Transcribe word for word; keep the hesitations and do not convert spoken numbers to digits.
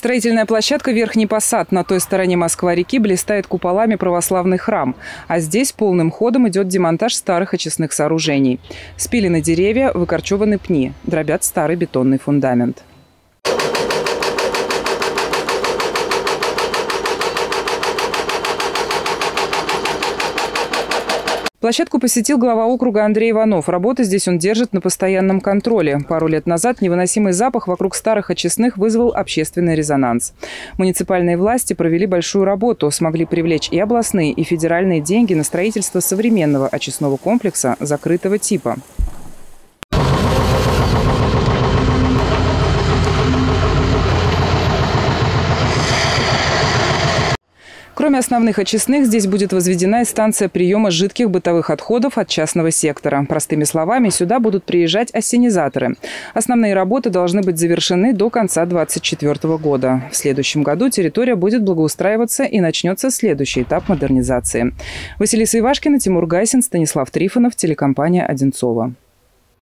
Строительная площадка «Верхний Посад». На той стороне Москва-реки блистает куполами православный храм. А здесь полным ходом идет демонтаж старых очистных сооружений. Спилены деревья, выкорчеваны пни, дробят старый бетонный фундамент. Площадку посетил глава округа Андрей Иванов. Работы здесь он держит на постоянном контроле. Пару лет назад невыносимый запах вокруг старых очистных вызвал общественный резонанс. Муниципальные власти провели большую работу, смогли привлечь и областные, и федеральные деньги на строительство современного очистного комплекса закрытого типа. Кроме основных очистных, здесь будет возведена и станция приема жидких бытовых отходов от частного сектора. Простыми словами, сюда будут приезжать ассенизаторы. Основные работы должны быть завершены до конца две тысячи двадцать четвёртого года. В следующем году территория будет благоустраиваться и начнется следующий этап модернизации. Василиса Ивашкина, Тимур Гайсин, Станислав Трифонов, телекомпания «Одинцово».